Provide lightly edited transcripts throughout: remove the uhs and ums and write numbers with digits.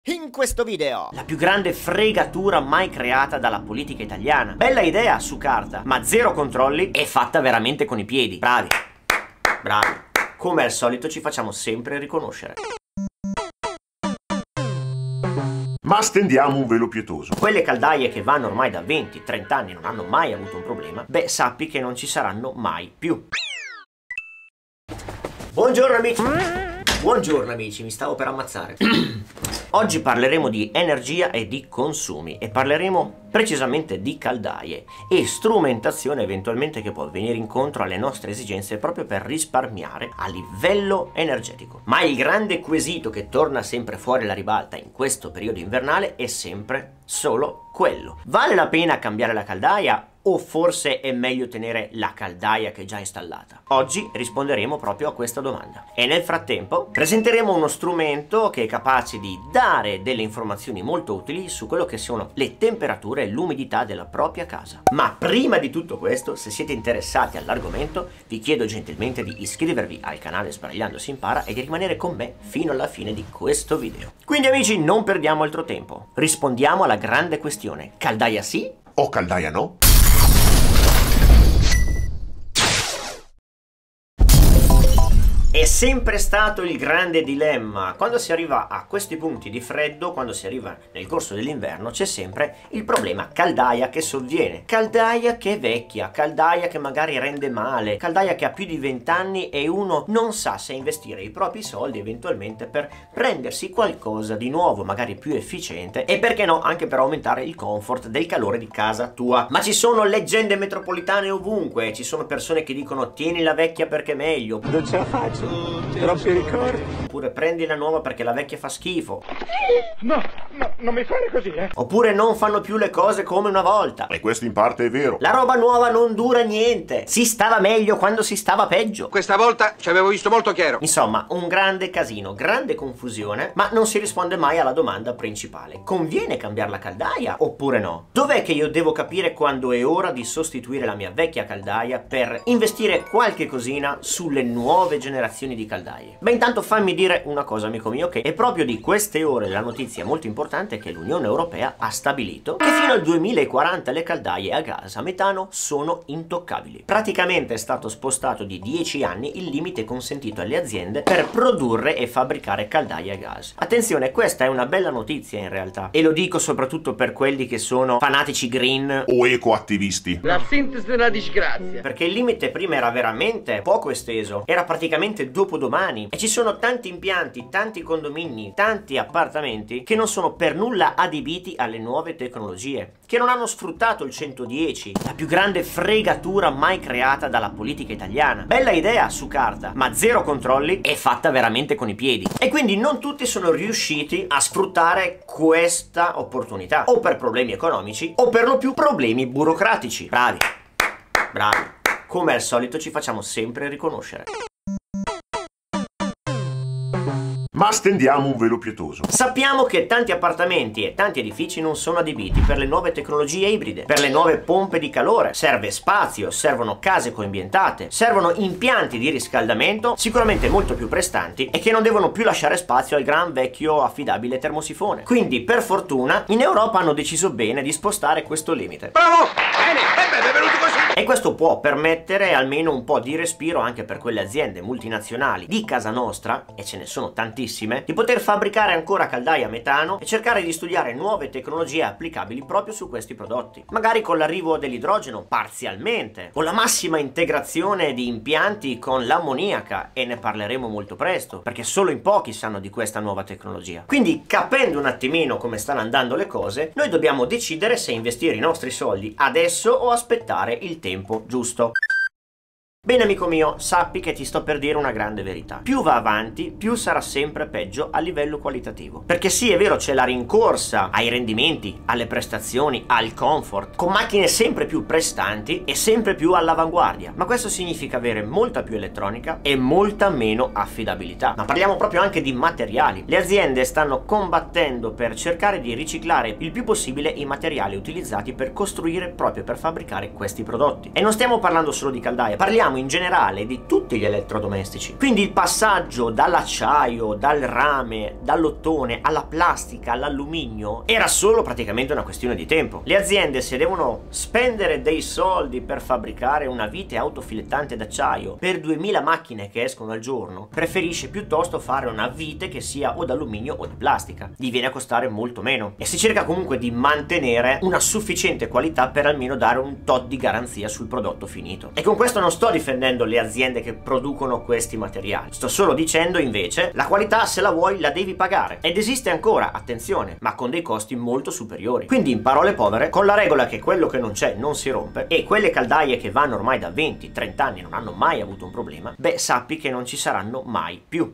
In questo video, la più grande fregatura mai creata dalla politica italiana. Bella idea su carta, ma zero controlli e fatta veramente con i piedi. Bravi, bravi. Come al solito ci facciamo sempre riconoscere. Ma stendiamo un velo pietoso. Quelle caldaie che vanno ormai da 20-30 anni e non hanno mai avuto un problema, beh, sappi che non ci saranno mai più. Buongiorno amici. Buongiorno amici, mi stavo per ammazzare. Oggi parleremo di energia e di consumi e parleremo precisamente di caldaie e strumentazione eventualmente che può venire incontro alle nostre esigenze proprio per risparmiare a livello energetico. Ma il grande quesito che torna sempre fuori alla ribalta in questo periodo invernale è sempre solo quello: vale la pena cambiare la caldaia o forse è meglio tenere la caldaia che è già installata? Oggi risponderemo proprio a questa domanda e nel frattempo presenteremo uno strumento che è capace di dare delle informazioni molto utili su quello che sono le temperature e l'umidità della propria casa. Ma prima di tutto questo, se siete interessati all'argomento, vi chiedo gentilmente di iscrivervi al canale Sbaragliando si impara e di rimanere con me fino alla fine di questo video. Quindi amici, non perdiamo altro tempo, rispondiamo alla grande questione: caldaia sì O caldaia no? È sempre stato il grande dilemma. Quando si arriva a questi punti di freddo, quando si arriva nel corso dell'inverno, c'è sempre il problema caldaia che sovviene. Caldaia che è vecchia, caldaia che magari rende male, caldaia che ha più di 20 anni e uno non sa se investire i propri soldi eventualmente per prendersi qualcosa di nuovo, magari più efficiente e perché no, anche per aumentare il comfort del calore di casa tua. Ma ci sono leggende metropolitane ovunque, ci sono persone che dicono tieni la vecchia perché è meglio. Non ce la faccio. Troppi ricordi. Oppure prendi la nuova perché la vecchia fa schifo. No, non mi fare così, Oppure non fanno più le cose come una volta. E questo in parte è vero. La roba nuova non dura niente. Si stava meglio quando si stava peggio. Questa volta ci avevo visto molto chiaro. Insomma, un grande casino, grande confusione, ma non si risponde mai alla domanda principale: conviene cambiare la caldaia oppure no? Dov'è che io devo capire quando è ora di sostituire la mia vecchia caldaia per investire qualche cosina sulle nuove generazioni di caldaie? Beh, intanto fammi dire una cosa, amico mio, che è proprio di queste ore la notizia molto importante che l'Unione Europea ha stabilito che fino al 2040 le caldaie a gas a metano sono intoccabili. Praticamente è stato spostato di 10 anni il limite consentito alle aziende per produrre e fabbricare caldaie a gas. Attenzione, questa è una bella notizia in realtà, e lo dico soprattutto per quelli che sono fanatici green O ecoattivisti. La sintesi della disgrazia. perché il limite prima era veramente poco esteso, era praticamente dopodomani, e ci sono tanti impianti, tanti condomini, tanti appartamenti che non sono per nulla adibiti alle nuove tecnologie, che non hanno sfruttato il 110, la più grande fregatura mai creata dalla politica italiana. Bella idea su carta, ma zero controlli e fatta veramente con i piedi. E quindi non tutti sono riusciti a sfruttare questa opportunità, o per problemi economici o per lo più problemi burocratici. Bravi, bravi. Come al solito ci facciamo sempre riconoscere. Ma stendiamo un velo pietoso. Sappiamo che tanti appartamenti e tanti edifici non sono adibiti per le nuove tecnologie ibride, per le nuove pompe di calore. Serve spazio, servono case coambientate, servono impianti di riscaldamento sicuramente molto più prestanti e che non devono più lasciare spazio al gran vecchio affidabile termosifone. Quindi, per fortuna, in Europa hanno deciso bene di spostare questo limite. Bravo! Bene, benvenuti così. E questo può permettere almeno un po' di respiro anche per quelle aziende multinazionali di casa nostra, e ce ne sono tantissime, di poter fabbricare ancora caldaie a metano e cercare di studiare nuove tecnologie applicabili proprio su questi prodotti. Magari con l'arrivo dell'idrogeno, parzialmente, o la massima integrazione di impianti con l'ammoniaca, e ne parleremo molto presto, perché solo in pochi sanno di questa nuova tecnologia. Quindi, capendo un attimino come stanno andando le cose, noi dobbiamo decidere se investire i nostri soldi adesso o aspettare il tempo giusto. Bene amico mio, sappi che ti sto per dire una grande verità: più va avanti, più sarà sempre peggio a livello qualitativo. Perché sì, è vero, c'è la rincorsa ai rendimenti, alle prestazioni, al comfort, con macchine sempre più prestanti e sempre più all'avanguardia, ma questo significa avere molta più elettronica e molta meno affidabilità. Ma parliamo proprio anche di materiali. Le aziende stanno combattendo per cercare di riciclare il più possibile i materiali utilizzati per costruire, proprio per fabbricare questi prodotti. E non stiamo parlando solo di caldaie, parliamo parliamo in generale di tutti gli elettrodomestici. Quindi il passaggio dall'acciaio, dal rame, dall'ottone alla plastica, all'alluminio era solo praticamente una questione di tempo. Le aziende, se devono spendere dei soldi per fabbricare una vite autofilettante d'acciaio per 2000 macchine che escono al giorno, preferisce piuttosto fare una vite che sia o d'alluminio o di plastica. Gli viene a costare molto meno e si cerca comunque di mantenere una sufficiente qualità per almeno dare un tot di garanzia sul prodotto finito. E con questo non sto difendendo le aziende che producono questi materiali, sto solo dicendo invece la qualità, se la vuoi, la devi pagare, ed esiste ancora, attenzione, ma con dei costi molto superiori. Quindi in parole povere, con la regola che quello che non c'è non si rompe, e quelle caldaie che vanno ormai da 20-30 anni non hanno mai avuto un problema, beh, sappi che non ci saranno mai più.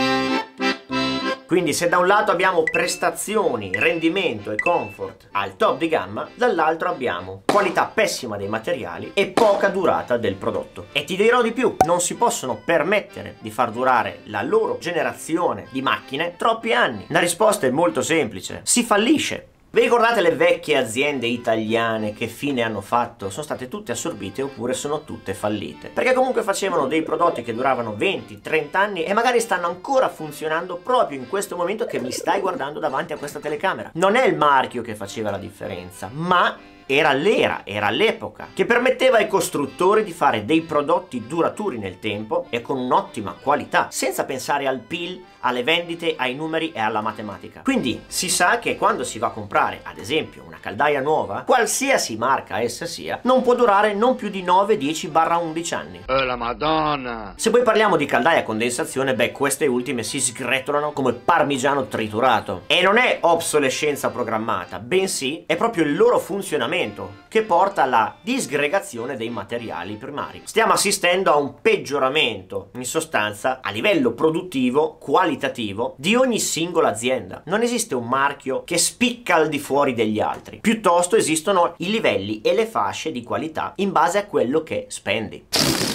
Quindi se da un lato abbiamo prestazioni, rendimento e comfort al top di gamma, dall'altro abbiamo qualità pessima dei materiali e poca durata del prodotto. E ti dirò di più, non si possono permettere di far durare la loro generazione di macchine troppi anni. La risposta è molto semplice: si fallisce. Vi ricordate le vecchie aziende italiane che fine hanno fatto? Sono state tutte assorbite oppure sono tutte fallite. Perché comunque facevano dei prodotti che duravano 20-30 anni e magari stanno ancora funzionando proprio in questo momento che mi stai guardando davanti a questa telecamera. Non è il marchio che faceva la differenza, ma era l'era, era l'epoca che permetteva ai costruttori di fare dei prodotti duraturi nel tempo e con un'ottima qualità, senza pensare al PIL, alle vendite, ai numeri e alla matematica. Quindi si sa che quando si va a comprare, ad esempio, una caldaia nuova, qualsiasi marca essa sia, non può durare non più di 9, 10-11 anni. La Madonna! Se poi parliamo di caldaia a condensazione, beh, queste ultime si sgretolano come parmigiano triturato. E non è obsolescenza programmata, bensì è proprio il loro funzionamento che porta alla disgregazione dei materiali primari. Stiamo assistendo a un peggioramento, in sostanza, a livello produttivo, qualitativo, di ogni singola azienda. Non esiste un marchio che spicca al di fuori degli altri, piuttosto esistono i livelli e le fasce di qualità in base a quello che spendi.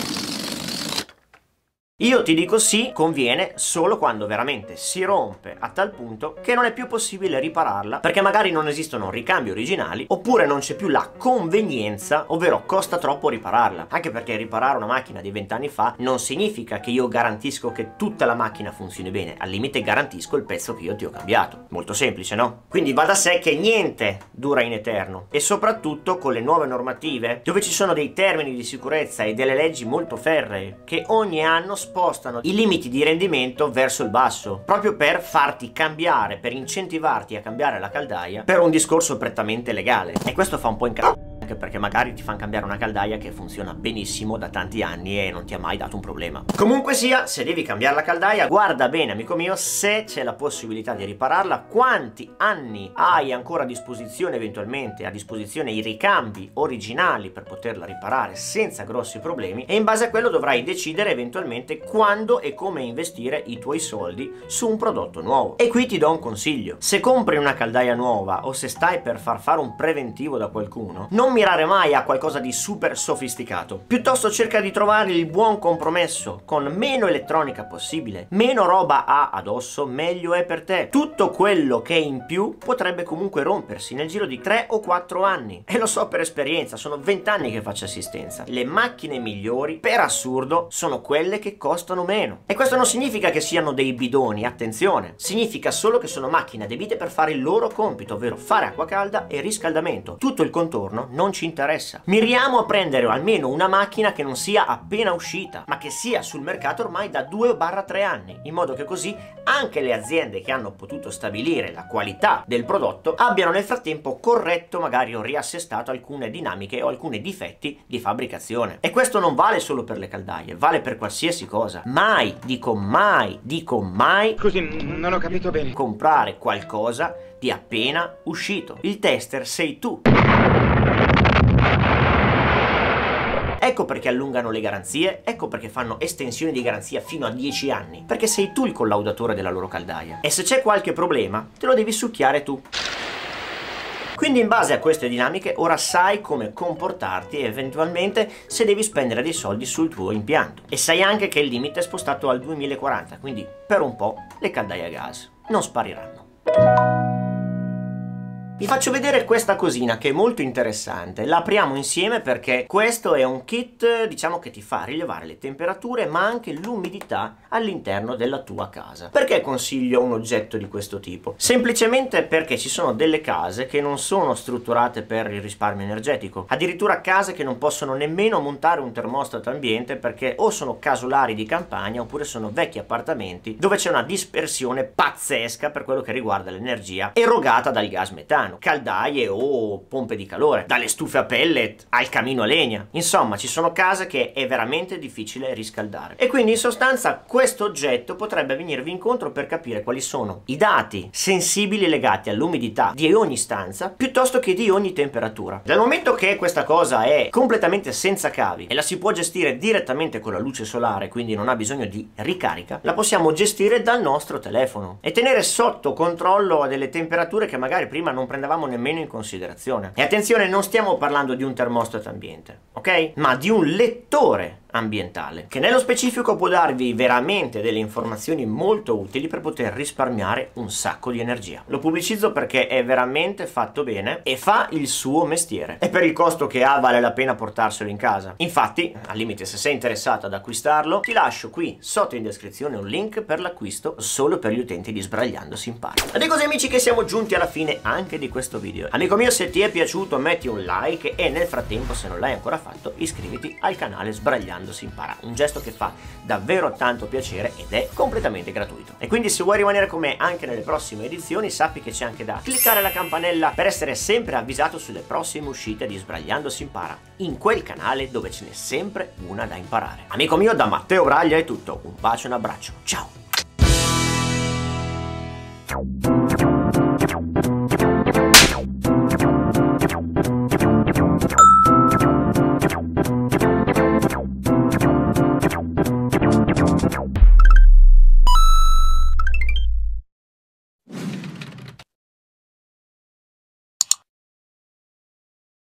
Io ti dico sì, conviene solo quando veramente si rompe a tal punto che non è più possibile ripararla, perché magari non esistono ricambi originali oppure non c'è più la convenienza, ovvero costa troppo ripararla. Anche perché riparare una macchina di 20 anni fa non significa che io garantisco che tutta la macchina funzioni bene, al limite garantisco il pezzo che io ti ho cambiato. Molto semplice, no? Quindi va da sé che niente dura in eterno, e soprattutto con le nuove normative, dove ci sono dei termini di sicurezza e delle leggi molto ferree che ogni anno spostano i limiti di rendimento verso il basso, proprio per farti cambiare, per incentivarti a cambiare la caldaia per un discorso prettamente legale. E questo fa un po' incazzare, anche perché magari ti fanno cambiare una caldaia che funziona benissimo da tanti anni e non ti ha mai dato un problema. Comunque sia, se devi cambiare la caldaia, guarda bene, amico mio, se c'è la possibilità di ripararla, quanti anni hai ancora a disposizione, eventualmente a disposizione i ricambi originali per poterla riparare senza grossi problemi, e in base a quello dovrai decidere eventualmente quando e come investire i tuoi soldi su un prodotto nuovo. E qui ti do un consiglio: se compri una caldaia nuova o se stai per far fare un preventivo da qualcuno, non mirare mai a qualcosa di super sofisticato, piuttosto cerca di trovare il buon compromesso, con meno elettronica possibile, meno roba ha addosso, meglio è per te. Tutto quello che è in più potrebbe comunque rompersi nel giro di 3 o 4 anni, e lo so per esperienza, sono 20 anni che faccio assistenza. Le macchine migliori, per assurdo, sono quelle che costano meno, e questo non significa che siano dei bidoni, attenzione, significa solo che sono macchine adibite per fare il loro compito, ovvero fare acqua calda e riscaldamento. Tutto il contorno non ci interessa. Miriamo a prendere almeno una macchina che non sia appena uscita, ma che sia sul mercato ormai da 2-3 anni, in modo che così anche le aziende che hanno potuto stabilire la qualità del prodotto abbiano nel frattempo corretto magari o riassestato alcune dinamiche o alcuni difetti di fabbricazione. E questo non vale solo per le caldaie, vale per qualsiasi cosa. Mai, dico mai, Scusi, non ho capito bene. comprare qualcosa di appena uscito. Il tester sei tu. Ecco perché allungano le garanzie, ecco perché fanno estensioni di garanzia fino a 10 anni, perché sei tu il collaudatore della loro caldaia, e se c'è qualche problema te lo devi succhiare tu. Quindi in base a queste dinamiche ora sai come comportarti eventualmente se devi spendere dei soldi sul tuo impianto, e sai anche che il limite è spostato al 2040, quindi per un po' le caldaie a gas non spariranno. Vi faccio vedere questa cosina che è molto interessante, la apriamo insieme perché questo è un kit, diciamo, che ti fa rilevare le temperature ma anche l'umidità all'interno della tua casa. Perché consiglio un oggetto di questo tipo? Semplicemente perché ci sono delle case che non sono strutturate per il risparmio energetico, addirittura case che non possono nemmeno montare un termostato ambiente perché o sono casolari di campagna oppure sono vecchi appartamenti dove c'è una dispersione pazzesca per quello che riguarda l'energia erogata dal gas metano, caldaie o pompe di calore, dalle stufe a pellet al camino a legna. Insomma, ci sono case che è veramente difficile riscaldare e quindi in sostanza questo oggetto potrebbe venirvi incontro per capire quali sono i dati sensibili legati all'umidità di ogni stanza piuttosto che di ogni temperatura. Dal momento che questa cosa è completamente senza cavi e la si può gestire direttamente con la luce solare, quindi non ha bisogno di ricarica, la possiamo gestire dal nostro telefono e tenere sotto controllo delle temperature che magari prima non prendevamo nemmeno in considerazione. E attenzione, non stiamo parlando di un termostato ambiente, ok? Ma di un lettore ambientale che nello specifico può darvi veramente delle informazioni molto utili per poter risparmiare un sacco di energia. Lo pubblicizzo perché è veramente fatto bene e fa il suo mestiere e per il costo che ha vale la pena portarselo in casa. Infatti, al limite, se sei interessato ad acquistarlo, ti lascio qui sotto in descrizione un link per l'acquisto solo per gli utenti di Sbragliando si impara. Ed è così, amici, che siamo giunti alla fine anche di questo video. Amico mio, se ti è piaciuto metti un like e nel frattempo, se non l'hai ancora fatto, iscriviti al canale Sbragliando si impara, un gesto che fa davvero tanto piacere ed è completamente gratuito. E quindi se vuoi rimanere con me anche nelle prossime edizioni, sappi che c'è anche da cliccare la campanella per essere sempre avvisato sulle prossime uscite di Sbragliando si impara, in quel canale dove ce n'è sempre una da imparare. Amico mio, da Matteo Braglia è tutto, un bacio e un abbraccio, ciao!